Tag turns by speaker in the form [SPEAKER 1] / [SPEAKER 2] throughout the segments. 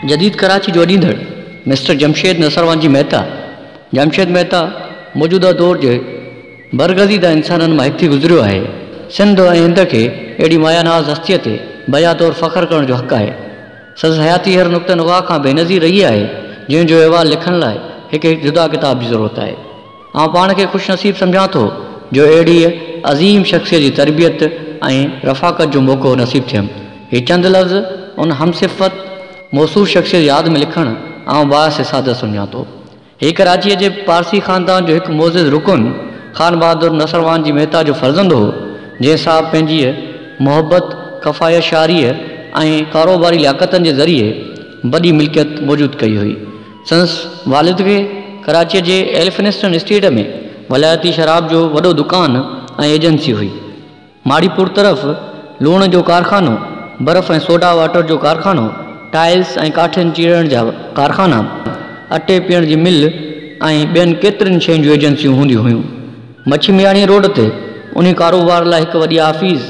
[SPEAKER 1] जदीद कराची जो अॾींदड़ मिस्टर जमशेद नसरवानी मेहता। जमशेद मेहता मौजूदा दौर जे बरगज़ीदा इंसाननि मां हिकु थी गुज़रियो आहे। सिंध ऐं हिंद खे अहिड़ी मायानाज़ हस्तीअ ते बया तौरु फ़ख़्रु करण जो हक़ आहे। संदसि हयाती हर नुक़्ते नुगाह खां बेनज़ीर रही आहे, जंहिंजो अहवालु लिखण लाइ हिकु जुदा किताब जी ज़रूरत आहे। आउं पाण खे ख़ुशनसीब सम्झां थो जो अहिड़ी अज़ीम शख़्सियत जी तरबियत ऐं रफ़ाक़त जो मौक़ो नसीबु थियमि। हीअ चंद लफ़्ज़ उन हमसिफ़त मौसूफ़ शख़्सियत यादि में लिखणु आउं बास सादत सम्झां थो। हीअ कराचीअ जे पारसी ख़ानदान जो हिकु मोज़िज़ रुकुन ख़ान बहादुर नसरवान जी मेहता जो फ़र्ज़ंद हो, जंहिं सां पंहिंजी मोहबत कफ़ायत शारीअ ऐं कारोबारी लियाक़तनि जे ज़रिए वॾी मिल्कियत मौजूदु कई हुई। संदसि वालिद खे कराचीअ जे एल्फिनिस्टन स्ट्रीट में वलायती शराब जो वॾो दुकानु ऐं एजेंसी हुई। माड़ीपुर तरफ़ लूण जो कारखानो, बर्फ़ ऐं सोडा वाटर जो कारखानो, टाइल्स ऐं काठियुनि चीरण जा कारखाना, अटे पीअण जी मिल ऐं ॿियनि केतिरनि शयुनि जूं एजेंसियूं हूंदियूं हुयूं। मच्छी मियाणी रोड ते उन कारोबार लाइ हिकु वॾी आफ़ीस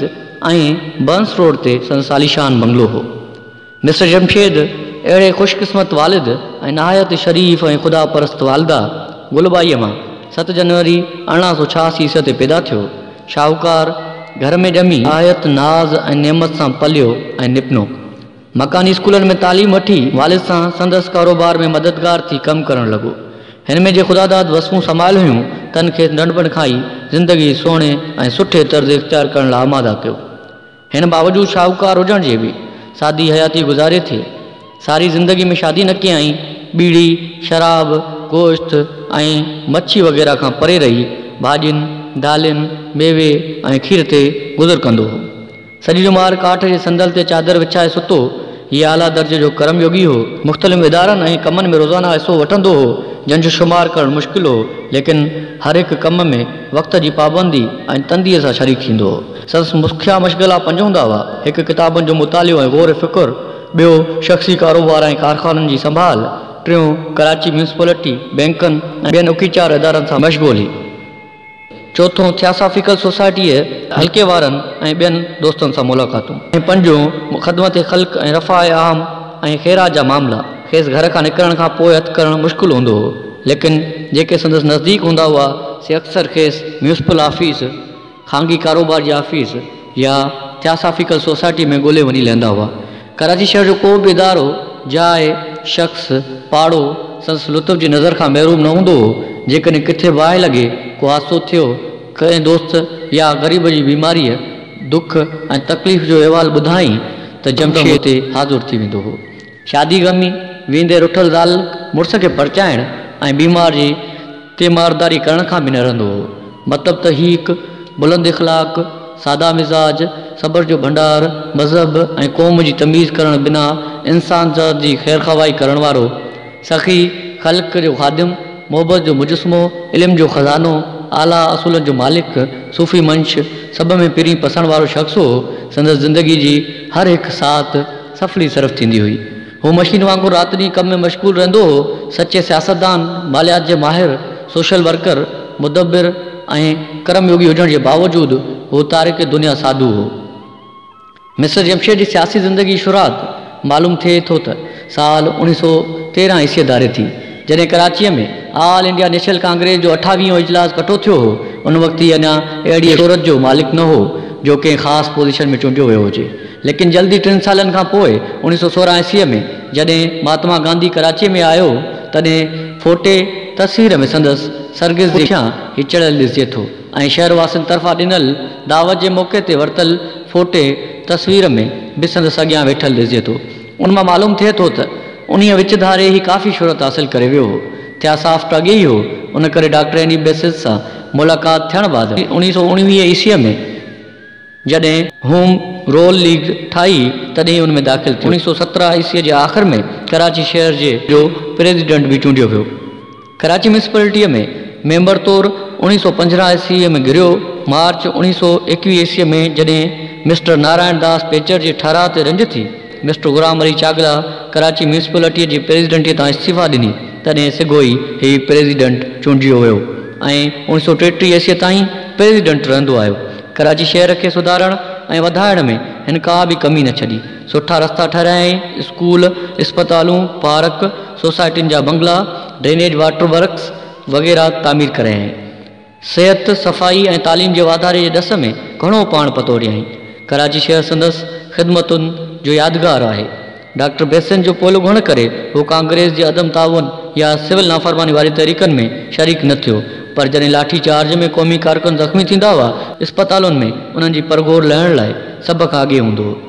[SPEAKER 1] ऐं बंस रोड ते संदसि आलीशान बंगलो हो। मिस्टर जमशेद अहिड़े ख़ुशकिस्मत वालिद ऐं नहायत शरीफ़ ऐं ख़ुदा परस्त वालिदा गुलबाईअ मां 7 जनवरी 1886 ते पैदा थियो। शाहूकार घर में ॼमी आयत नाज़ ऐं नेमत सां पलियो ऐं निपनो। मकानी स्कूलनि में तालीम वठी वालिद सां संदसि कारोबार में मददगार थी कमु करणु लॻो। हिन में जे ख़ुदादाद वसूं संभाल हुयूं तन खे नंढपण खां ई ज़िंदगी सोणे ऐं सुठे तर्ज़ इख़्तियार करण लाइ आमादा कयो। हिन बावजूदि शाहूकार हुजण जे बि सादी हयाती गुज़ारे थी। सारी ज़िंदगी में शादी न कयई, बीड़ी, शराब, गोश्त ऐं मच्छी वग़ैरह खां परे रही भाॼियुनि, दालियुनि, मेवे ऐं खीर ते गुज़र कंदो हो। सॼी जुमार काठ जे संदल ते चादर विछाए सुतो। हीअ आला दर्जे जो करमयोगी हो। मुख़्तलिफ़ इदारनि ऐं कमनि में रोज़ाना हिसो वठंदो हो, जंहिंजो शुमार करणु मुश्किल हो, लेकिन हर हिकु कम में वक़्त जी पाबंदी ऐं तंदीअ सां शरीक थींदो हो। संदसि मुख्या मशग़ला 5 हूंदा हुआ: हिकु किताबनि जो मुतालियो ऐं गौर फ़िकुर, ॿियो शख़्सी कारोबार ऐं कारखाननि जी संभाल, टियों कराची म्यूनिसिपलिटी, बैंकनि ऐं ॿियनि उकीचार इदारनि सां मशग़ूली, चौथों थियासाफ़िकल सोसाइटीअ हल्के वारनि ऐं ॿियनि दोस्तनि सां मुलाक़ातूं, ऐं 5 ख़िदमत ख़ल्क़ ऐं रफ़ाए आम ऐं ख़ैरात जा मामला। खेसि घर खां निकिरण खां पोइ हथु करणु मुश्किल हूंदो हो, लेकिन जेके संदसि नज़दीक हूंदा हुआ से अक्सर खेसि म्यूनिसिपल ऑफिस, ख़ानगी कारोबार जी ऑफिस या थियासाफ़िकल सोसाइटी में ॻोल्हे वञी लहंदा हुआ। कराची शहर जो को बि इदारो, जाइ, शख़्स, पाड़ो संदसि लुत्फ़ जी नज़र खां महरूम न हूंदो हो। जेकॾहिं किथे बाहि लॻे, को हादसो थियो, कंहिं दोस्त या ग़रीब जी बीमारीअ, दुख ऐं तकलीफ़ जो अहवालु ॿुधाई त जमशेद हिते हाज़ुर थी वेंदो हो। शादी ग़मी, वेंदे रुठल ज़ाल मुड़ुस खे परचाइण ऐं बीमार जी तीमारदारी करण खां बि न रहंदो हो। मतिलबु त हीउ हिकु बुलंद इख़लाक़, सादा मिज़ाज, सब्र जो भंडार, मज़हब ऐं क़ौम जी तमीज़ करण बिना इंसान ज़ात जी ख़ैर ख़वाही करण वारो, सख़ी ख़ल्क़ जो ख़ादिम, मोहबत जो मुजस्मो, इल्म जो ख़ज़ानो, आला असूलनि जो मालिक, सूफ़ी मंश, सभ में पहिरीं पसंदि वारो शख़्स हो। संदसि ज़िंदगी जी हर हिकु साथ सफ़ली सरफ़ थींदी हुई। हू मशीन वांगुरु राति ॾींहुं कम में मशग़ूल रहंदो हो। सचे सियासतदान, मालियात जे माहिर, सोशल वर्कर, मुदब्बिर ऐं करमयोगी हुजण जे बावजूदि हू तारिक दुनिया साधू हो। मिस्टर जमशेद जी सियासी ज़िंदगी शुरात मालूम थिए थो त साल 1913 ईस्वी धारे थी, जॾहिं कराचीअ में ऑल इंडिया नेशनल कांग्रेस जो 28वां इजलास कठो थियो हो। उन वक़्तु अञा अहिड़ी शोहरत जो मालिक न हो जो कंहिं ख़ासि पोज़ीशन में चूंडियो वियो हुजे। लेकिन जल्दी 3 सालनि खां पोइ 1916 ईस्वीअ में जॾहिं महात्मा गांधी कराचीअ में आयो, तॾहिं फोटे तस्वीर में संदसि सरगिस जे पुठियां हिचड़ियल ॾिसिजे थो ऐं शहरवासियुनि तरफ़ां ॾिनल दावत जे मौक़े ते वरितल फोटे तस्वीर में बि संदसि अॻियां वेठल ॾिसिजे थो। उन मां मालूम थिए थो त उन्हीअ विच धारे ई काफ़ी शोहरत हासिलु करे वियो हो। थियासाफ़्ट अॻे ई हो, उन करे डॉक्टर एनी बेसिस सां मुलाक़ात थियण बाद 1919 ईस्वीअ में जॾहिं होम रोल लीग ठाही, तॾहिं हुन में दाख़िल थियो। 1917 ईस्वीअ जे आख़िर में कराची शहर जो प्रेसिडेंट बि चूंडियो वियो। कराची म्यूनिसिपलिटीअ में मेंबर तौरु 1915 ईस्वीअ में गिरियो। मार्च 1921 ईस्वीअ में जॾहिं मिस्टर नारायण दास पेचर जे ठाराह ते रंज थी मिस्टर गुलाम अली चागला कराची म्यूनिसिपलिटीअ जी प्रेसिडेंटीअ तां इस्तीफ़ा ॾिनी, तॾहिं सिगो ई हीउ प्रेसिडेंट चूंडियो वियो ऐं 1933 ईस्वीअ ताईं प्रेसिडेंट रहंदो आयो। कराची शहर खे सुधारण ऐं वधाइण में हिन का बि कमी न छॾी। सुठा रस्ता ठाहिरायईं, स्कूल, इस्पतालूं, पार्क, सोसाइटियुनि जा बंगला, ड्रेनेज वाटर वर्क्स वग़ैरह तामीर करायईं। सिहत, सफ़ाई ऐं तालीम जे वाधारे जे ॾस में घणो पाण पतोड़ियईं। कराची शहर संदसि ख़िदमतुनि जो यादगार आहे। डॉक्टर बेसेन जो पोलो हुअण करे हू कांग्रेस जे अदम ताउन या सिविल नाफ़रमानी वारी तहरीकनि में शरीक न थियो, पर जॾहिं लाठी चार्ज में क़ौमी कारकुन ज़ख़्मी थींदा हुआ, इस्पतालुनि में उन्हनि जी परगोर लहण लाइ सभ खां अॻे हूंदो हो।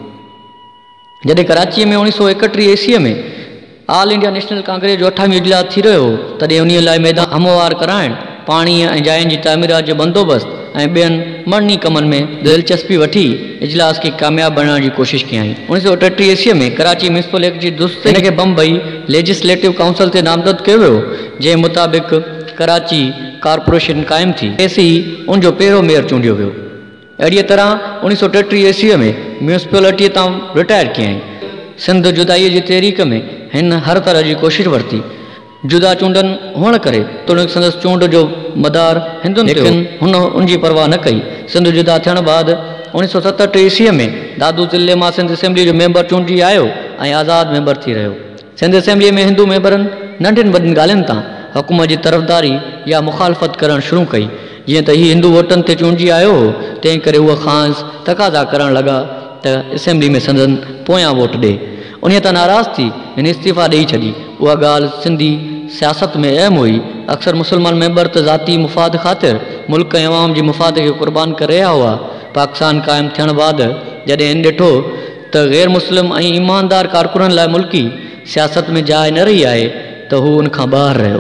[SPEAKER 1] जॾहिं कराचीअ में 1931 ईस्वीअ में ऑल इंडिया नेशनल कांग्रेस जो 28 इजलास थी रहियो हो, तॾहिं उन लाइ मैदान हमवार कराइण, पाणीअ ऐं जायुनि जी तामीरात जो बंदोबस्तु ऐं ॿियनि मड़नी कमनि में दिलचस्पी वठी इजलास खे कामयाबु बणाइण जी कोशिशि कयई। 1933 ईस्वीअ में कराची म्यूनिसिपल एक्ट जी दुरुस्ती हिन खे बम्बई लेजिस्लेटिव काउंसिल ते नामज़द कयो वियो, जंहिं मुताबिक़ कराची कॉर्पोरेशन क़ाइमु थी। एसी उन जो पहिरियों मेयर चूंडियो वियो। अहिड़ीअ तरह 1933 ईस्वीअ में म्यूनिसिपलिटीअ तां रिटायर कयई। सिंध जुदाईअ जी तहरीक में हिन हर तरह जी कोशिशि वरिती। जुदा चूंडनि हुअण करे तुणिक संदसि चूंड जो मदार हिंदुनि ते, लेकिन हुन उनजी परवाह न कई। सिंध जुदा थियण बाद 1937 ईस्वीअ में दादू ज़िले मां सिंध असेंबली जो मेंबर चूंडिजी आयो ऐं आज़ादु मेंबर थी रहियो। सिंध असेंबलीअ में हिंदू मेंबरनि नंढियुनि वॾियुनि ॻाल्हियुनि तां हुकूमत जी तरफ़दारी या मुखालफ़त करणु शुरू कई। जीअं त हीउ हिंदू वोटनि ते चूंडिजी आयो हो, तंहिं करे उहा ख़ासि तक़ाज़ा करणु लॻा त असेंबली में संदनि पोयां वोट ॾे। उन तां नाराज़ थी हिन इस्तीफ़ा ॾेई छॾी। उहा ॻाल्हि सिंधी सियासत में अहम हुई। अक्सर मुस्लमान मेंबर त ज़ाती मुफ़ाद ख़ातिर मुल्क ऐं अवाम जी मुफ़ाद खे क़ुर्बान करे रहिया हुआ। पाकिस्तान क़ाइमु थियण बाद जॾहिं हिन ॾिठो त गैर मुस्लिम ऐं ईमानदार कारकुननि लाइ मुल्की सियासत में जाइ न रही आहे, त हू उनखां ॿाहिरि रहियो।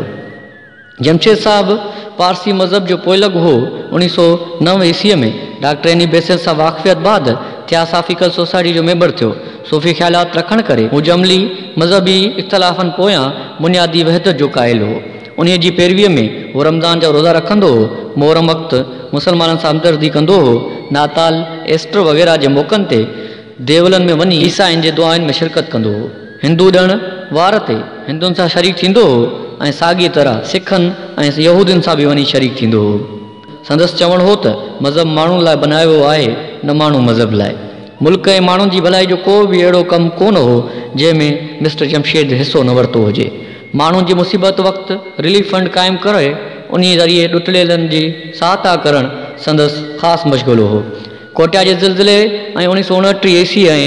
[SPEAKER 1] जमशेद साहिबु पारसी मज़हब जो पोइलॻ हो। 1909 ईस्वीअ में डॉक्टर एनी बेसेन सां वाक़फ़ियत बाद थियासाफ़िकल सोसाइटी जो मेंबर थियो। सूफ़ी ख़्यालात रखण करे हू जमली मज़हबी इख़्तिलाफ़नि पोयां बुनियादी वहदत जो क़ाइल हो। उन जी पैरवीअ में हू रमज़ान जा रोज़ा रखंदो हो, मोहरम वक़्तु मुसलमाननि सां हमदर्दी कंदो हो, नाताल, ईस्टर वग़ैरह जे मौक़नि ते देवलनि में वञी ईसाइनि जे दुआनि में शिरकत कंदो हो। हिंदू ॾिण वार ते हिंदुनि सां शरीक थींदो हो ऐं साॻी तरह सिखनि ऐं यहूदियुनि सां बि वञी शरीक थींदो हो। संदसि चवणु हो त मज़हब माण्हुनि लाइ बनायो वियो आहे, न माण्हू मज़हब लाइ। मुल्क ऐं माण्हुनि जी भलाई जो को बि अहिड़ो कमु कोन हो जंहिंमें मिस्टर जमशेद हिसो न वरितो हुजे। माण्हुनि जी मुसीबत वक़्तु रिलीफ फंड क़ाइमु करे उन ज़रिए ॾुतड़ियलनि जी सहायता करणु संदसि ख़ासि मशग़ूलो हो। कोटिया जे ज़िलज़िले ऐं 1929 ईस्वी ऐं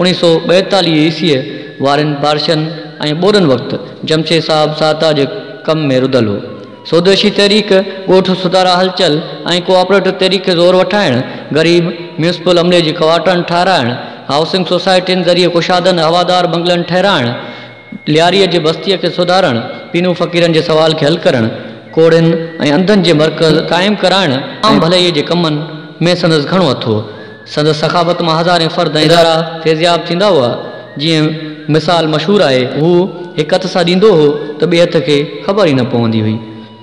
[SPEAKER 1] 1942 ईस्वीअ वारनि बारिशनि ऐं ॿोॾनि वक़्तु जमशेद साहिबु सहायता जे कम में रुधल हो। स्वदेशी तहरीक, ॻोठ सुधारा हलचल ऐं कोऑपरेटिव तहरीक खे ज़ोर वठाइणु, ग़रीब म्यूनिसिपल अमले जी क्वार्टरनि ठाहिराइणु, हाउसिंग सोसाइटियुनि ज़रिए कुशादनि हवादार बंगलनि ठहिराइणु, लियारीअ जे बस्तीअ खे सुधारणु, पीनू फ़क़ीरनि जे सवाल खे हल करणु, कोड़ियुनि ऐं अंधनि जे मर्कज़ क़ाइमु कराइणु, आम भलाईअ जे कमनि में संदसि घणो हथु हो। संदसि सखावत मां हज़ारे फ़र्द ऐं इदारा फ़ैज़याब थींदा हुआ। जीअं मिसाल मशहूरु आहे, हू हिकु हथ सां ॾींदो हो त ॿिए हथ खे ख़बर ई न पवंदी हुई।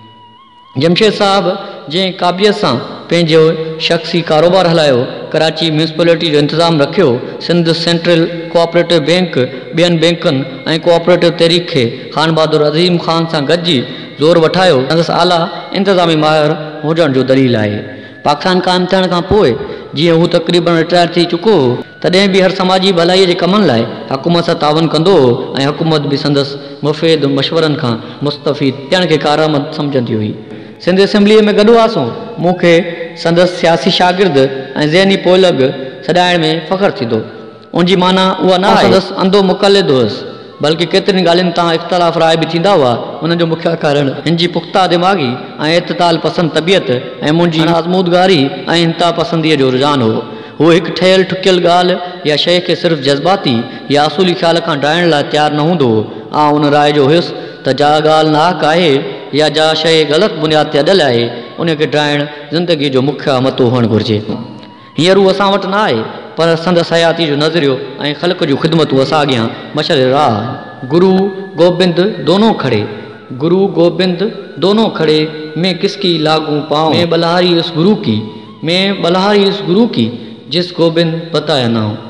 [SPEAKER 1] जमशेद साहिबु जंहिं क़ाबिलियत सां पंहिंजो शख़्सी कारोबार हलायो, कराची म्यूनिसिपलिटी जो इंतज़ाम रखियो, सिंध सेंट्रल कोऑपरेटिव बैंक, ॿियनि बैंकुनि ऐं कोऑपरेटिव तहरीक खे ख़ान बहादुर अज़ीम ख़ान सां गॾिजी ज़ोर वठायो, संदसि आला इंतज़ामी माहिर हुजण जो दलील आहे। पाकिस्तान क़ाइमु थियण खां पोइ जीअं हू तक़रीबन रिटायर थी चुको हो, तॾहिं बि हर समाजी भलाईअ जे कमनि लाइ हुकूमत सां तावन कंदो हो ऐं हुकूमत बि संदसि मुफ़ीद मशवरनि खां मुस्तफ़ीद थियण खे कारआमद सम्झंदी हुई। सिंध असेंबलीअ में गॾु आसो मूंखे संदसि सियासी शागिर्द ऐं ज़हनी पोइलॻ सॾाइण में फ़ख़्रु थींदो। उनजी माना उहा न आहे संदसि अंधो मुक़लिद हुअसि, बल्कि केतिरनि ॻाल्हियुनि तां इख़्तिलाफ़ राय बि थींदा हुआ। हुन जो मुख्य कारण हिन जी पुख़्ता दिमाग़ी ऐं इत्ताल पसंद तबियत ऐं मुंहिंजी आज़मूदगारी ऐं इंता पसंदीअ जो रुझान हो। हू हिकु ठहियलु ठुकियल ॻाल्हि या शइ खे सिर्फ़ु जज़्बाती या असूली ख़्याल खां डाइण लाइ तयारु न हूंदो हो। उन राय जो हुयुसि त जा ॻाल्हि नाहक आहे या जा शइ ग़लति बुनियाद ते अॾल आहे, उनखे ड्राइणु ज़िंदगीअ जो मुख्य मतो हुअणु घुरिजे। हींअर हू असां वटि न आहे, पर संदसि हयाती जो नज़रियो ऐं ख़ल्क़ जूं ख़िदमतूं असां अॻियां मशल राह। गुरु गोबिंद दोनों खड़े, गुरु गोबिंद दोनों खड़े, मैं किसकी लागू पाऊँ, मैं बलहारी उस गुरु की, मैं बलहारी उस गुरु की जिस गोबिंद बताया ना हो।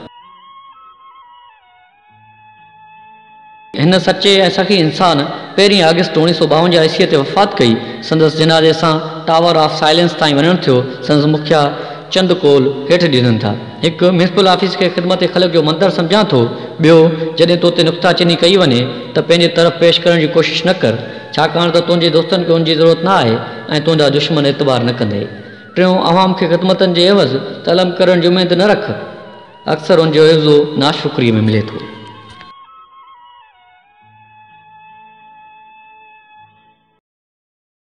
[SPEAKER 1] हिन सचे ऐं सखी इंसान 1 अगस्त 1952 ईस्वीअ ते वफ़ात कई। संदसि जनाज़े सां टावर ऑफ साइलेंस ताईं वञणु थियो। संदसि मुखिया चंद कोल हेठि ॾिननि था। हिकु म्यूनिसिपल ऑफिस खे ख़िदमत ख़लक जो मंदरु सम्झां थो, ॿियो जॾहिं तो ते नुक़्ताचीनी कई वञे त पंहिंजे तरफ़ पेश करण जी कोशिशि न कर, छाकाणि त तुंहिंजे दोस्तनि खे उनजी ज़रूरत न आहे ऐं तुंहिंजा दुश्मन एतबार न कंदे। टियों, अवाम खे ख़िदमतनि जे एवज़ तलम करण जी उमेद न रख, अक्सर उनजो एवज़ो नाशुक्रीअ में मिले थो।